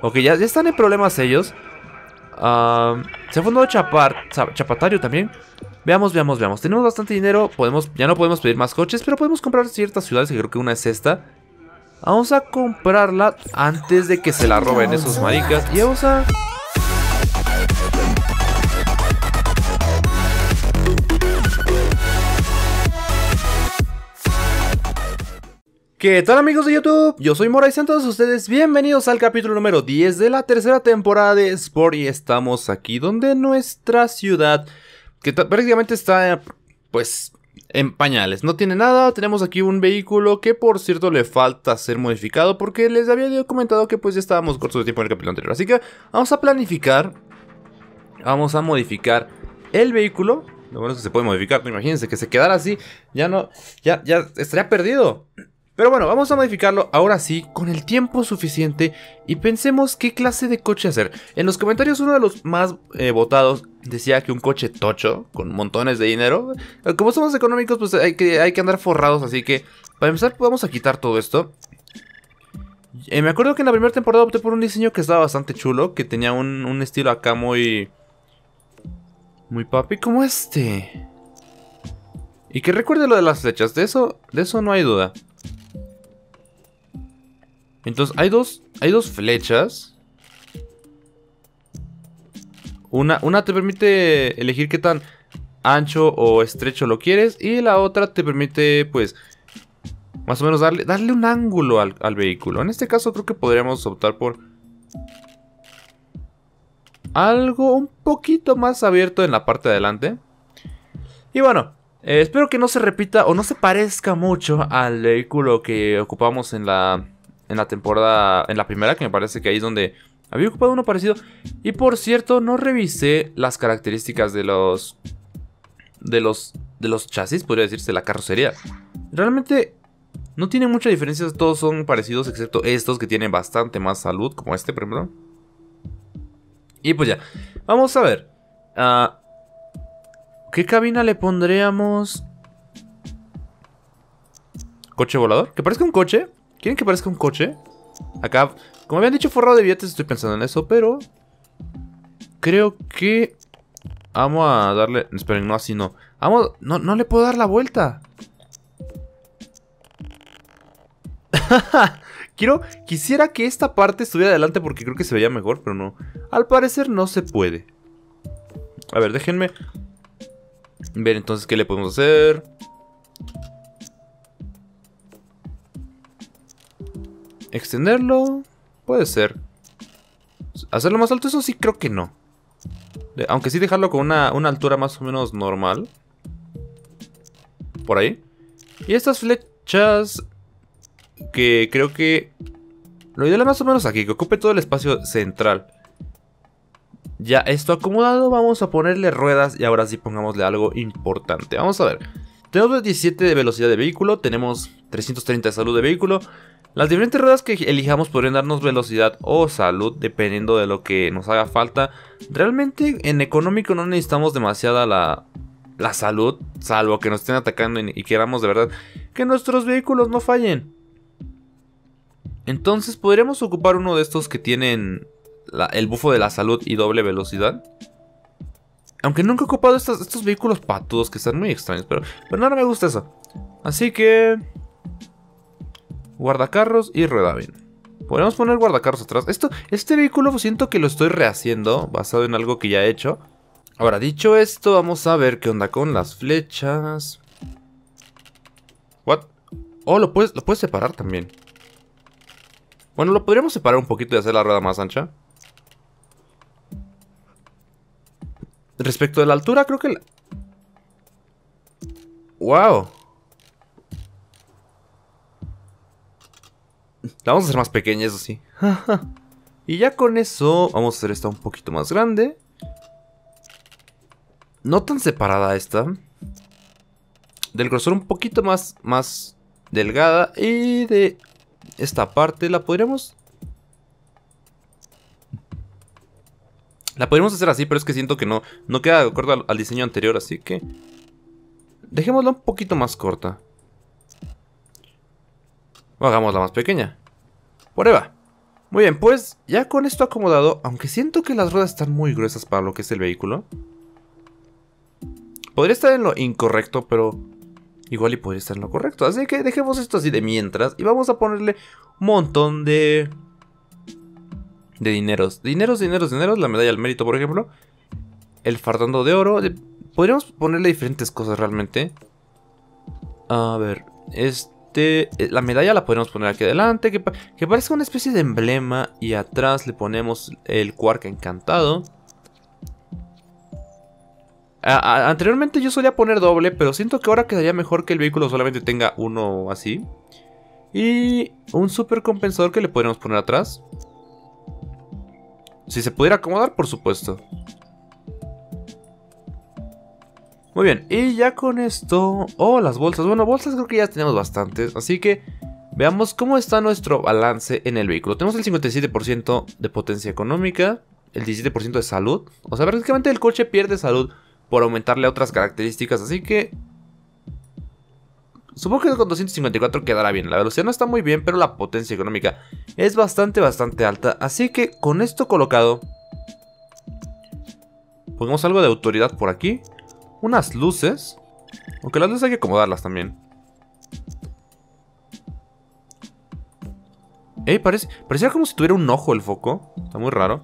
Ok, ya están en problemas ellos. Se ha fundado Chapatario también. Veamos. Tenemos bastante dinero. Ya no podemos pedir más coches, pero podemos comprar ciertas ciudades, que creo que una es esta. Vamos a comprarla antes de que se la roben esos maricas. Y vamos a... ¿Qué tal, amigos de YouTube? Yo soy Mora y sean todos ustedes bienvenidos al capítulo número 10 de la tercera temporada de Sport. Y estamos aquí donde nuestra ciudad, que prácticamente está pues en pañales, no tiene nada. Tenemos aquí un vehículo que por cierto le falta ser modificado, porque les había comentado que pues ya estábamos cortos de tiempo en el capítulo anterior. Así que vamos a planificar, vamos a modificar el vehículo. Lo bueno es que se puede modificar, no, imagínense que se quedara así, ya estaría perdido. Pero bueno, vamos a modificarlo ahora sí, con el tiempo suficiente, y pensemos qué clase de coche hacer. En los comentarios uno de los más votados decía que un coche tocho, con montones de dinero. Como somos económicos, pues hay que andar forrados, así que para empezar vamos a quitar todo esto. Me acuerdo que en la primera temporada opté por un diseño que estaba bastante chulo, que tenía un estilo acá muy papi, como este. Y que recuerde lo de las flechas, de eso no hay duda. Entonces hay dos flechas. Una te permite elegir qué tan ancho o estrecho lo quieres, y la otra te permite pues más o menos darle un ángulo al vehículo. En este caso creo que podríamos optar por algo un poquito más abierto en la parte de adelante. Y bueno, espero que no se repita o no se parezca mucho al vehículo que ocupamos en la temporada, en la primera, que me parece que ahí es donde había ocupado uno parecido. Y por cierto, no revisé las características de los chasis, podría decirse, la carrocería. Realmente no tienen mucha diferencia, todos son parecidos, excepto estos que tienen bastante más salud, como este, por ejemplo. Y pues ya, vamos a ver. ¿Qué cabina le pondríamos? ¿Coche volador? ¿Que parezca un coche? ¿Quieren que parezca un coche? Acá, como habían dicho, forrado de billetes, estoy pensando en eso, pero creo que vamos a darle... Esperen, no, así no. No le puedo dar la vuelta. Quisiera que esta parte estuviera adelante porque creo que se veía mejor, pero no. Al parecer no se puede. A ver, déjenme ver entonces qué le podemos hacer. Extenderlo, puede ser. Hacerlo más alto, eso sí creo que no. Aunque sí dejarlo con una altura más o menos normal. Por ahí. Y estas flechas, que creo que lo ideal es más o menos aquí, que ocupe todo el espacio central. Ya esto acomodado, vamos a ponerle ruedas. Y ahora sí pongámosle algo importante. Vamos a ver. Tenemos 17 de velocidad de vehículo, tenemos 330 de salud de vehículo. Las diferentes ruedas que elijamos podrían darnos velocidad o salud, dependiendo de lo que nos haga falta. Realmente en económico no necesitamos demasiada la salud, salvo que nos estén atacando y queramos de verdad que nuestros vehículos no fallen. Entonces podríamos ocupar uno de estos que tienen el bufo de la salud y doble velocidad. Aunque nunca he ocupado estos vehículos patudos que están muy extraños, pero no me gusta eso. Así que... guardacarros y rueda bien. Podemos poner guardacarros atrás. Este vehículo siento que lo estoy rehaciendo, basado en algo que ya he hecho. Ahora, dicho esto, vamos a ver qué onda con las flechas. ¿What? Oh, lo puedes separar también. Bueno, lo podríamos separar un poquito y hacer la rueda más ancha. Respecto de la altura, creo que... ¡Wow! La vamos a hacer más pequeña, eso sí. Y ya con eso vamos a hacer esta un poquito más grande. No tan separada esta. Del grosor un poquito más delgada. Y de esta parte la podríamos... La podríamos hacer así, pero es que siento que no queda de acuerdo al diseño anterior. Así que dejémosla un poquito más corta. O hagámosla más pequeña. Por ahí va. Muy bien, pues ya con esto acomodado, aunque siento que las ruedas están muy gruesas para lo que es el vehículo. Podría estar en lo incorrecto, pero igual y podría estar en lo correcto. Así que dejemos esto así de mientras y vamos a ponerle un montón de dineros. Dineros. La medalla al mérito, por ejemplo. El fardando de oro. Podríamos ponerle diferentes cosas realmente. A ver, la medalla la podemos poner aquí adelante, que parezca una especie de emblema. Y atrás le ponemos el Quark encantado. Anteriormente yo solía poner doble, pero siento que ahora quedaría mejor que el vehículo solamente tenga uno así. Y un super compensador que le podríamos poner atrás. Si se pudiera acomodar, por supuesto. Muy bien, y ya con esto... Oh, las bolsas. Bueno, bolsas creo que ya tenemos bastantes. Así que veamos cómo está nuestro balance en el vehículo. Tenemos el 57% de potencia económica, el 17% de salud. O sea, prácticamente el coche pierde salud por aumentarle otras características. Así que supongo que con 254 quedará bien. La velocidad no está muy bien, pero la potencia económica es bastante alta. Así que con esto colocado, pongamos algo de autoridad por aquí. Unas luces. Aunque las luces hay que acomodarlas también. Parecía como si tuviera un ojo el foco. Está muy raro.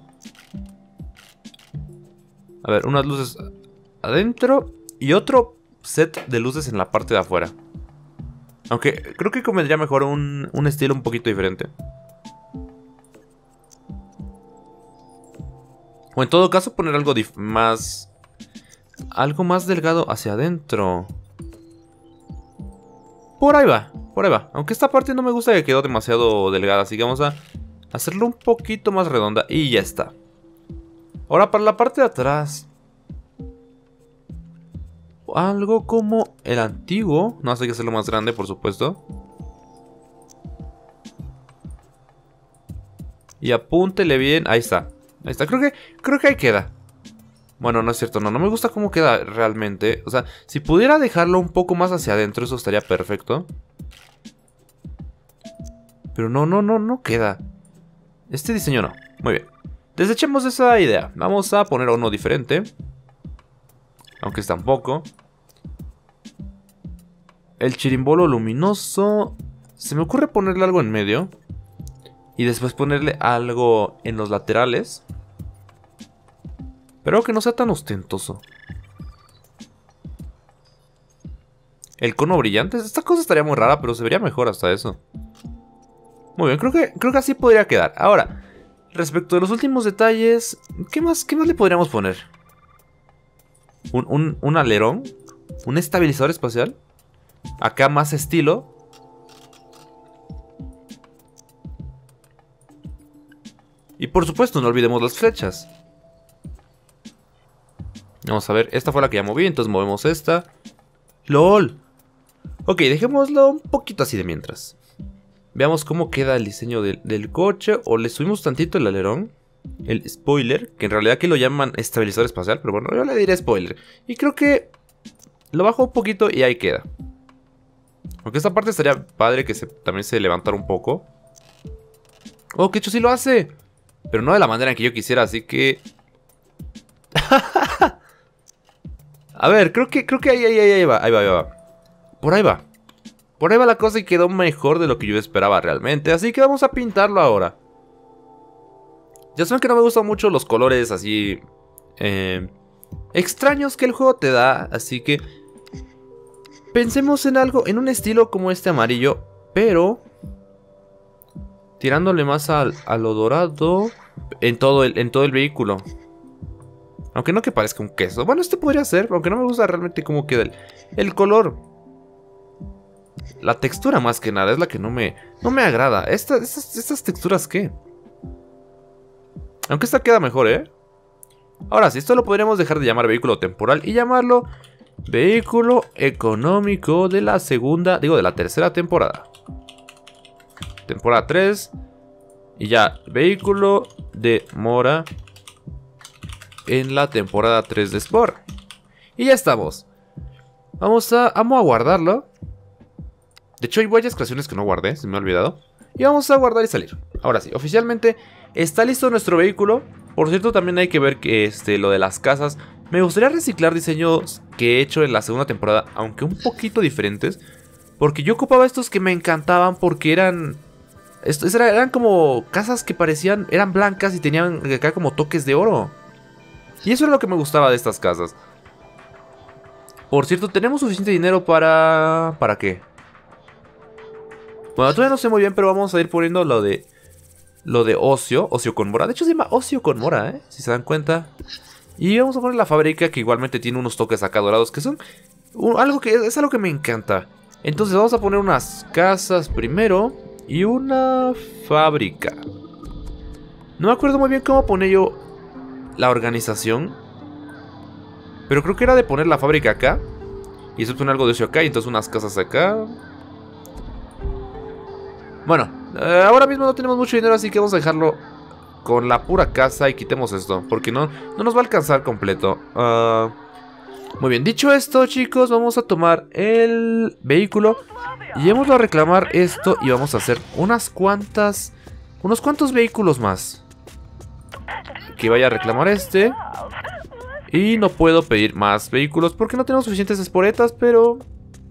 A ver, unas luces adentro y otro set de luces en la parte de afuera. Aunque creo que convendría mejor un estilo un poquito diferente. O en todo caso poner algo más... algo más delgado hacia adentro. Por ahí va. Aunque esta parte no me gusta que quedó demasiado delgada. Así que vamos a hacerlo un poquito más redonda. Y ya está. Ahora para la parte de atrás, algo como el antiguo. No, hay que hacerlo más grande, por supuesto. Y apúntele bien. Ahí está. Creo que ahí queda. Bueno, no es cierto, no me gusta cómo queda realmente. O sea, si pudiera dejarlo un poco más hacia adentro, eso estaría perfecto. Pero no queda. Este diseño no. Muy bien. Desechemos esa idea. Vamos a poner uno diferente. Aunque está un poco. El chirimbolo luminoso. Se me ocurre ponerle algo en medio. Y después ponerle algo en los laterales. Pero que no sea tan ostentoso. El cono brillante. Esta cosa estaría muy rara, pero se vería mejor hasta eso. Muy bien, creo que así podría quedar. Ahora, respecto de los últimos detalles, ¿qué más le podríamos poner? ¿Un alerón? ¿Un estabilizador espacial? Acá más estilo. Y por supuesto, no olvidemos las flechas. Vamos a ver, esta fue la que ya moví, entonces movemos esta. ¡Lol! Ok, dejémoslo un poquito así de mientras. Veamos cómo queda el diseño del coche. O le subimos tantito el alerón. El spoiler, que en realidad aquí lo llaman estabilizador espacial, pero bueno, yo le diré spoiler. Y creo que lo bajo un poquito y ahí queda. Aunque esta parte estaría padre que también se levantara un poco. Oh, que hecho sí lo hace. Pero no de la manera en que yo quisiera, así que... A ver, creo que ahí va. Por ahí va. Por ahí va la cosa y quedó mejor de lo que yo esperaba realmente. Así que vamos a pintarlo ahora. Ya saben que no me gustan mucho los colores así extraños que el juego te da. Así que pensemos en algo, en un estilo como este amarillo, pero tirándole más a lo dorado en todo el vehículo. Aunque no que parezca un queso. Bueno, este podría ser, aunque no me gusta realmente cómo queda el color. La textura más que nada es la que no me agrada. ¿Estas texturas qué? Aunque esta queda mejor, ¿eh? Ahora sí, esto lo podríamos dejar de llamar vehículo temporal y llamarlo vehículo económico de la segunda, digo de la tercera temporada. Temporada 3. Y ya, vehículo de mora en la temporada 3 de Sport. Y ya estamos. Vamos a guardarlo. De hecho hay varias creaciones que no guardé, se me ha olvidado. Y vamos a guardar y salir. Ahora sí, oficialmente está listo nuestro vehículo. Por cierto, también hay que ver que lo de las casas. Me gustaría reciclar diseños que he hecho en la segunda temporada, aunque un poquito diferentes. Porque yo ocupaba estos que me encantaban porque eran como casas que parecían, eran blancas y tenían acá como toques de oro. Y eso era lo que me gustaba de estas casas. Por cierto, ¿tenemos suficiente dinero para... ¿para qué? Bueno, todavía no sé muy bien, pero vamos a ir poniendo lo de ocio con mora. De hecho se llama ocio con mora, si se dan cuenta. Y vamos a poner la fábrica, que igualmente tiene unos toques acá dorados, que son algo que me encanta. Entonces vamos a poner unas casas primero y una fábrica. No me acuerdo muy bien cómo pone yo la organización, pero creo que era de poner la fábrica acá y después poner algo de ocio acá y entonces unas casas acá. Bueno, ahora mismo no tenemos mucho dinero, así que vamos a dejarlo con la pura casa y quitemos esto, porque no nos va a alcanzar completo. Muy bien, dicho esto, chicos, vamos a tomar el vehículo y vamos a reclamar esto y vamos a hacer unos cuantos vehículos más. Que vaya a reclamar este. Y no puedo pedir más vehículos porque no tenemos suficientes esporetas, pero...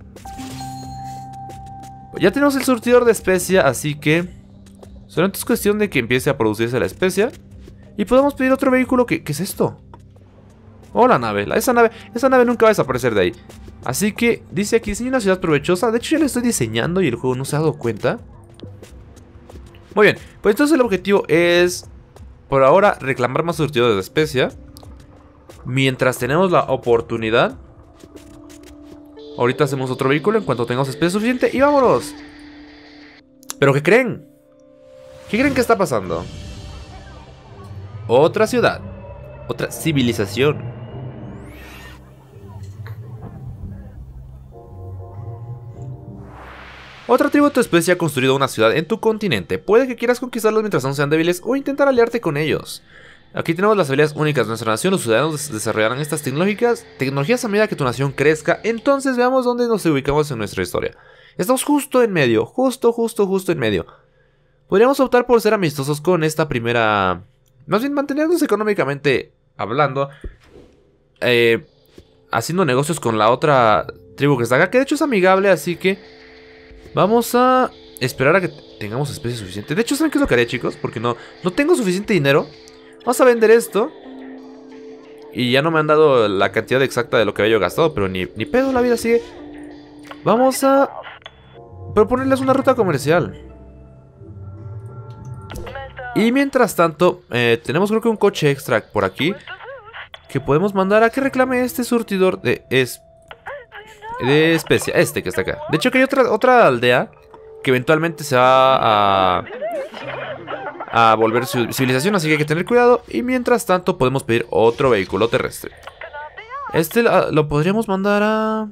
ya tenemos el surtidor de especia, así que... solamente es cuestión de que empiece a producirse la especia. Y podemos pedir otro vehículo. ¿Qué es esto? Oh, la nave. Esa nave nunca va a desaparecer de ahí. Así que dice aquí, diseña una ciudad provechosa. De hecho ya la estoy diseñando y el juego no se ha dado cuenta. Muy bien, pues entonces el objetivo es... por ahora reclamar más surtidores de especia. Mientras tenemos la oportunidad. Ahorita hacemos otro vehículo en cuanto tengamos especia suficiente y vámonos. ¿Pero qué creen? ¿Qué creen que está pasando? Otra ciudad. Otra civilización. Otra tribu de tu especie ha construido una ciudad en tu continente. Puede que quieras conquistarlos mientras aún sean débiles o intentar aliarte con ellos. Aquí tenemos las habilidades únicas de nuestra nación. Los ciudadanos desarrollarán estas tecnologías a medida que tu nación crezca. Entonces veamos dónde nos ubicamos en nuestra historia. Estamos justo en medio. Justo en medio. Podríamos optar por ser amistosos con esta primera... más bien mantenernos económicamente hablando. Haciendo negocios con la otra tribu que está acá. Que de hecho es amigable, así que... vamos a esperar a que tengamos especie suficiente. De hecho, ¿saben qué es lo que haré, chicos? Porque no tengo suficiente dinero. Vamos a vender esto. Y ya no me han dado la cantidad exacta de lo que había yo gastado. Pero ni pedo, la vida sigue. Vamos a proponerles una ruta comercial. Y mientras tanto, tenemos creo que un coche extra por aquí. Que podemos mandar a que reclame este surtidor de especia, que está acá. De hecho que hay otra aldea que eventualmente se va a volver civilización, así que hay que tener cuidado. Y mientras tanto podemos pedir otro vehículo terrestre. Lo podríamos mandar a...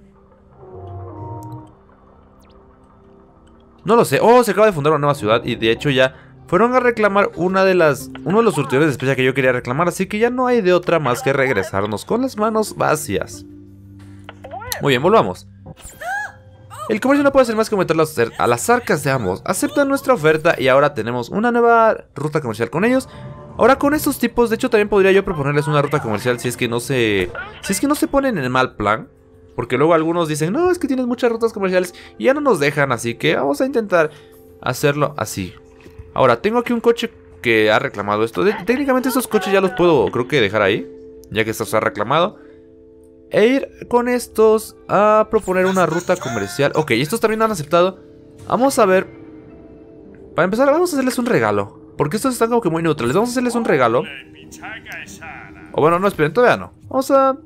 no lo sé. Oh, se acaba de fundar una nueva ciudad y de hecho ya fueron a reclamar uno de los surtidores de especia que yo quería reclamar. Así que ya no hay de otra más que regresarnos con las manos vacías. Muy bien, volvamos. El comercio no puede hacer más que aumentar a las arcas de ambos. Aceptan nuestra oferta y ahora tenemos una nueva ruta comercial con ellos. Ahora con estos tipos, de hecho también podría yo proponerles una ruta comercial si es que no se ponen en mal plan. Porque luego algunos dicen, no, es que tienes muchas rutas comerciales y ya no nos dejan, así que vamos a intentar hacerlo así. Ahora, tengo aquí un coche que ha reclamado esto. Técnicamente estos coches ya los puedo, creo que dejar ahí, ya que esto se ha reclamado. E ir con estos a proponer una ruta comercial. Ok, estos también han aceptado. Vamos a ver. Para empezar, vamos a hacerles un regalo. Porque estos están como que muy neutrales. Vamos a hacerles un regalo. O bueno, no, esperen, todavía no. Vamos a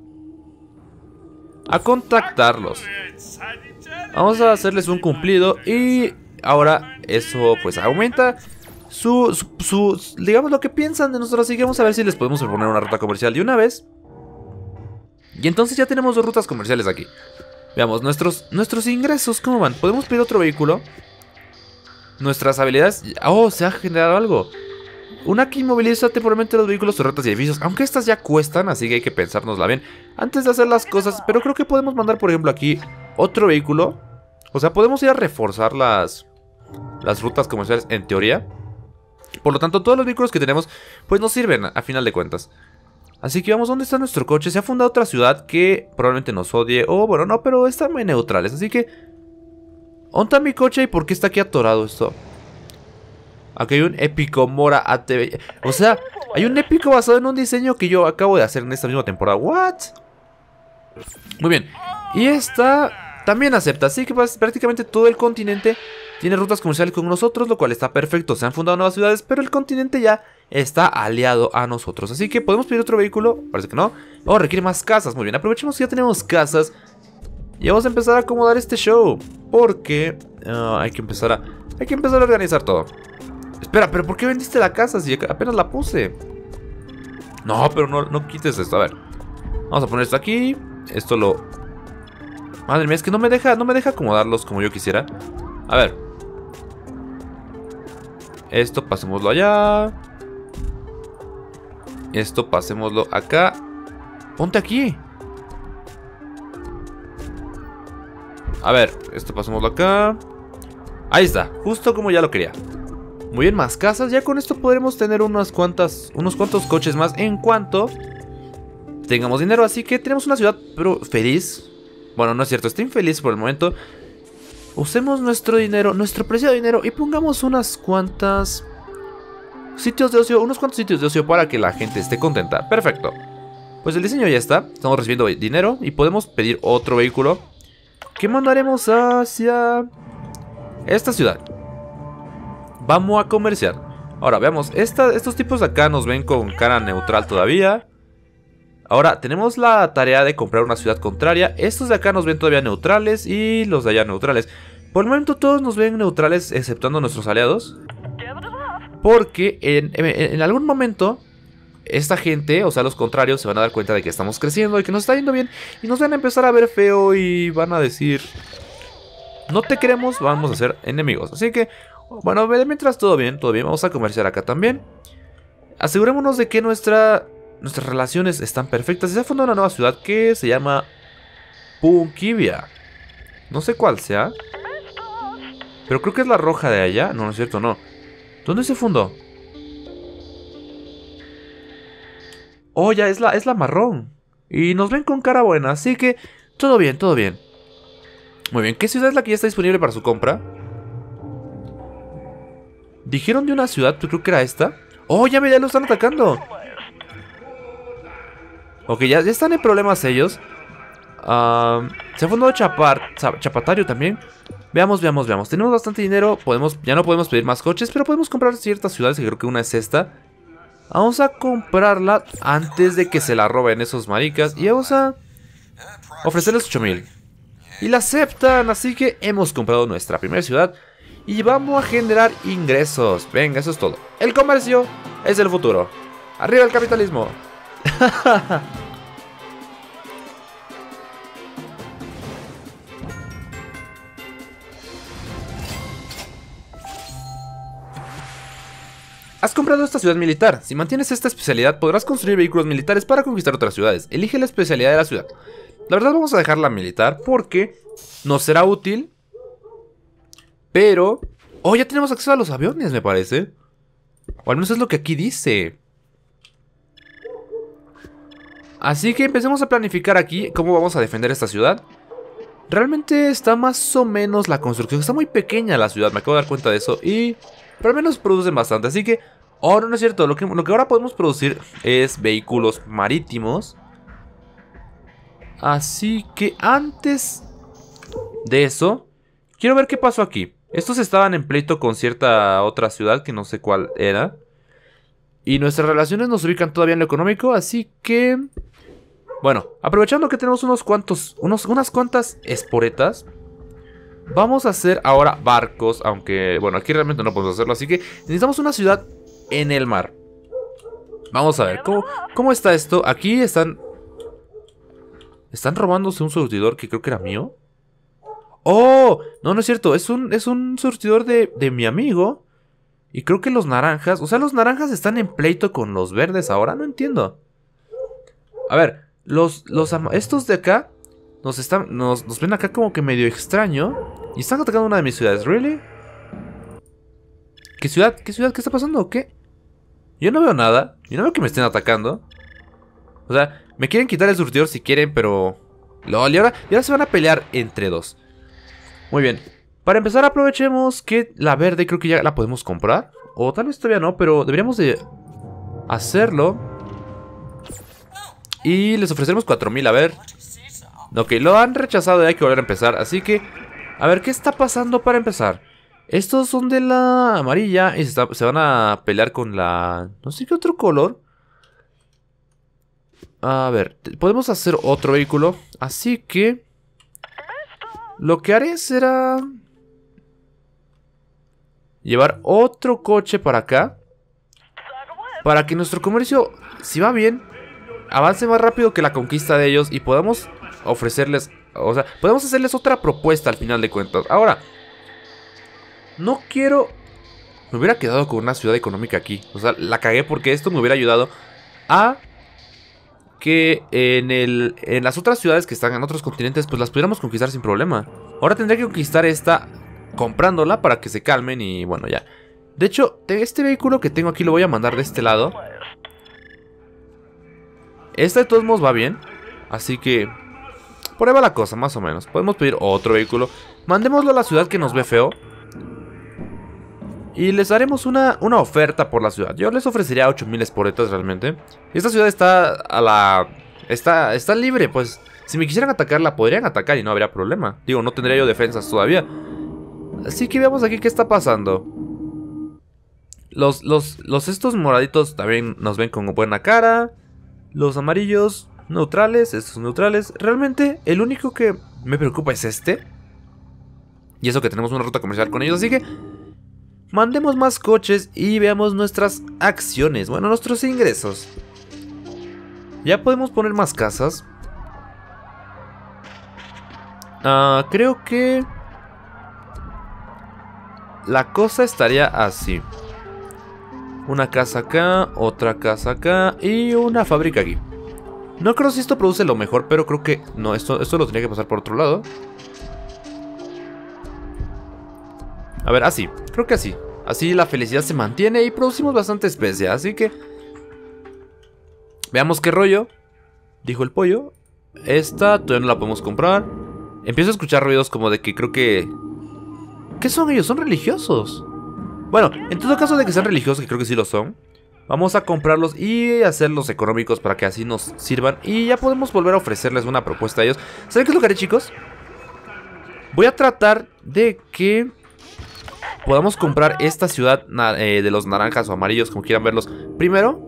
contactarlos. Vamos a hacerles un cumplido. Y ahora eso pues aumenta digamos lo que piensan de nosotros. Así que vamos a ver si les podemos proponer una ruta comercial de una vez. Y entonces ya tenemos dos rutas comerciales aquí. Veamos, nuestros ingresos, ¿cómo van? ¿Podemos pedir otro vehículo? Nuestras habilidades... oh, se ha generado algo. Una que inmoviliza temporalmente los vehículos, torretas y edificios. Aunque estas ya cuestan, así que hay que pensárnosla bien antes de hacer las cosas. Pero creo que podemos mandar, por ejemplo, aquí otro vehículo. O sea, podemos ir a reforzar las las rutas comerciales en teoría. Por lo tanto, todos los vehículos que tenemos pues nos sirven a final de cuentas. Así que vamos, ¿dónde está nuestro coche? Se ha fundado otra ciudad que probablemente nos odie. O bueno, no, pero están muy neutrales. Así que, ¿dónde está mi coche y por qué está aquí atorado esto? Aquí hay un épico Mora ATV. O sea, hay un épico basado en un diseño que yo acabo de hacer en esta misma temporada. ¿What? Muy bien. Y esta también acepta. Así que prácticamente todo el continente tiene rutas comerciales con nosotros, lo cual está perfecto. Se han fundado nuevas ciudades, pero el continente ya está aliado a nosotros. Así que podemos pedir otro vehículo. Parece que no. Oh, requiere más casas. Muy bien, aprovechemos que ya tenemos casas. Y vamos a empezar a acomodar este show. Porque hay que empezar a organizar todo. Espera, pero ¿por qué vendiste la casa si apenas la puse? No, pero no quites esto. A ver, vamos a poner esto aquí. Esto lo... Madre mía, es que no me deja acomodarlos como yo quisiera. A ver. Esto pasémoslo allá. Esto pasémoslo acá. Ponte aquí. A ver, esto pasémoslo acá. Ahí está, justo como ya lo quería. Muy bien, más casas. Ya con esto podremos tener unos cuantos coches más en cuanto tengamos dinero. Así que tenemos una ciudad pero feliz. Bueno, no es cierto, estoy infeliz por el momento. Usemos nuestro dinero, nuestro preciado dinero, y pongamos unos cuantos sitios de ocio para que la gente esté contenta. Perfecto. Pues el diseño ya está. Estamos recibiendo dinero y podemos pedir otro vehículo que mandaremos hacia esta ciudad. Vamos a comerciar. Ahora, veamos, estos tipos de acá nos ven con cara neutral todavía. Ahora, tenemos la tarea de comprar una ciudad contraria. Estos de acá nos ven todavía neutrales y los de allá neutrales. Por el momento todos nos ven neutrales, exceptuando nuestros aliados. Porque en algún momento esta gente, o sea los contrarios, se van a dar cuenta de que estamos creciendo y que nos está yendo bien. Y nos van a empezar a ver feo y van a decir: no te queremos, vamos a ser enemigos. Así que... bueno, mientras todo bien, vamos a comerciar acá también. Asegurémonos de que nuestras relaciones están perfectas. Se ha fundado una nueva ciudad que se llama Punkivia. No sé cuál sea, pero creo que es la roja de allá. No, no es cierto, no. ¿Dónde se fundó? Oh, ya, es la marrón. Y nos ven con cara buena, así que todo bien, todo bien. Muy bien, ¿qué ciudad es la que ya está disponible para su compra? Dijeron de una ciudad, pero creo que era esta. Oh, ya lo están atacando. Ok, ya están en problemas ellos. Se ha fundado Chapatario también. Veamos. Tenemos bastante dinero. Ya no podemos pedir más coches, pero podemos comprar ciertas ciudades, que creo que una es esta. Vamos a comprarla antes de que se la roben esos maricas. Y vamos a ofrecerles 8000. Y la aceptan, así que hemos comprado nuestra primera ciudad. Y vamos a generar ingresos. Venga, eso es todo. El comercio es el futuro. ¡Arriba el capitalismo! Has comprado esta ciudad militar. Si mantienes esta especialidad, podrás construir vehículos militares para conquistar otras ciudades. Elige la especialidad de la ciudad. La verdad, vamos a dejarla militar porque nos será útil. Pero... oh, ya tenemos acceso a los aviones, me parece. O al menos es lo que aquí dice. Así que empecemos a planificar aquí cómo vamos a defender esta ciudad. Realmente está más o menos la construcción. Está muy pequeña la ciudad, me acabo de dar cuenta de eso. Pero al menos producen bastante. Así que... oh, no es cierto. Lo que ahora podemos producir es vehículos marítimos. Así que antes de eso, quiero ver qué pasó aquí. Estos estaban en pleito con cierta otra ciudad que no sé cuál era. Y nuestras relaciones nos ubican todavía en lo económico, así que... bueno, aprovechando que tenemos unas cuantas esporetas, vamos a hacer ahora barcos, aunque... bueno, aquí realmente no podemos hacerlo, así que necesitamos una ciudad en el mar. Vamos a ver, ¿cómo está esto? Aquí están robándose un surtidor que creo que era mío. ¡Oh! No, no es cierto. Es un surtidor de mi amigo. Y creo que los naranjas... o sea, los naranjas están en pleito con los verdes ahora. No entiendo. A ver, estos de acá nos ven acá como que medio extraño. Y están atacando una de mis ciudades. ¿Really? ¿Qué ciudad? ¿Qué ciudad? ¿Qué está pasando? ¿Qué? Yo no veo nada. Yo no veo que me estén atacando. O sea, me quieren quitar el surtidor si quieren, pero... LOL, y ahora se van a pelear entre dos. Muy bien. Para empezar, aprovechemos que la verde creo que ya la podemos comprar. O tal vez todavía no, pero deberíamos de hacerlo. Y les ofreceremos 4000, a ver. Ok, lo han rechazado y hay que volver a empezar. Así que, a ver, ¿qué está pasando para empezar? Estos son de la amarilla y se van a pelear con la... no sé qué otro color. A ver, podemos hacer otro vehículo. Así que... lo que haré será... llevar otro coche para acá. Para que nuestro comercio, si va bien, avance más rápido que la conquista de ellos. Y podamos ofrecerles... o sea, podemos hacerles otra propuesta al final de cuentas. Ahora, no quiero... me hubiera quedado con una ciudad económica aquí. O sea, la cagué porque esto me hubiera ayudado a... que en las otras ciudades que están en otros continentes, pues las pudiéramos conquistar sin problema. Ahora tendré que conquistar esta comprándola para que se calmen y bueno, ya. De hecho, este vehículo que tengo aquí lo voy a mandar de este lado. Este de todos modos va bien. Así que... por ahí va la cosa, más o menos. Podemos pedir otro vehículo. Mandémoslo a la ciudad que nos ve feo. Y les haremos una oferta por la ciudad. Yo les ofrecería 8000 esporetas realmente. Esta ciudad está a la... Está libre, pues. Si me quisieran atacar, la podrían atacar y no habría problema. Digo, no tendría yo defensas todavía. Así que veamos aquí qué está pasando. Estos moraditos también nos ven con buena cara. Los amarillos neutrales, estos neutrales. Realmente el único que me preocupa es este. Y eso que tenemos una ruta comercial con ellos, así que... mandemos más coches y veamos nuestras acciones. Bueno, nuestros ingresos. Ya podemos poner más casas. Creo que... la cosa estaría así. Una casa acá, otra casa acá y una fábrica aquí. No creo si esto produce lo mejor, pero creo que... no, esto lo tenía que pasar por otro lado. A ver, así, creo que así. Así la felicidad se mantiene y producimos bastante especia, así que... veamos qué rollo. Dijo el pollo. Esta todavía no la podemos comprar. Empiezo a escuchar ruidos como de que creo que... ¿qué son ellos? ¿Son religiosos? Bueno, en todo caso de que sean religiosos, que creo que sí lo son, vamos a comprarlos y hacerlos económicos para que así nos sirvan. Y ya podemos volver a ofrecerles una propuesta a ellos. ¿Saben qué es lo que haré, chicos? Voy a tratar de que podamos comprar esta ciudad de los naranjas o amarillos, como quieran verlos, primero.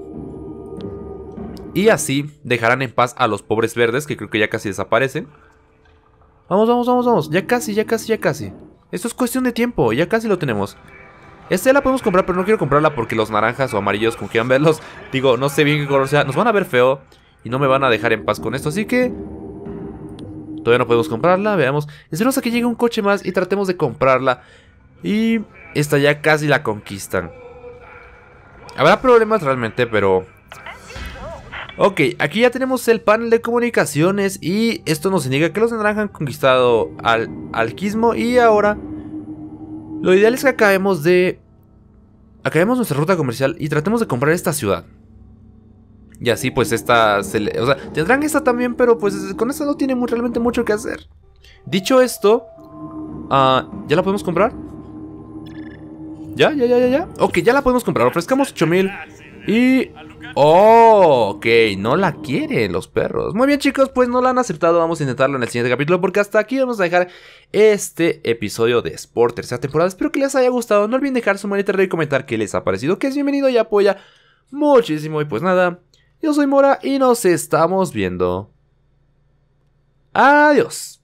Y así dejarán en paz a los pobres verdes, que creo que ya casi desaparecen. Vamos, vamos, vamos, vamos. Ya casi, ya casi, ya casi. Esto es cuestión de tiempo, ya casi lo tenemos. Esta la podemos comprar, pero no quiero comprarla porque los naranjas o amarillos, como quieran verlos, digo, no sé bien qué color sea, nos van a ver feo y no me van a dejar en paz con esto, así que... todavía no podemos comprarla, veamos. Esperemos a que llegue un coche más y tratemos de comprarla. Y esta ya casi la conquistan. Habrá problemas realmente, pero... ok, aquí ya tenemos el panel de comunicaciones y esto nos indica que los de naranja han conquistado al Alquismo. Y ahora lo ideal es que acabemos nuestra ruta comercial y tratemos de comprar esta ciudad. Y así pues esta... o sea, tendrán esta también, pero pues con esta no tiene realmente mucho que hacer. Dicho esto, ¿ya la podemos comprar? ¿Ya? Ok, ya la podemos comprar. Ofrezcamos 8000 y... oh, ok, no la quieren los perros. Muy bien, chicos, pues no la han aceptado. Vamos a intentarlo en el siguiente capítulo, porque hasta aquí vamos a dejar este episodio de Sport tercera temporada. Espero que les haya gustado. No olviden dejar su manita arriba y comentar qué les ha parecido, que es bienvenido y apoya muchísimo. Y pues nada, yo soy Mora y nos estamos viendo. Adiós.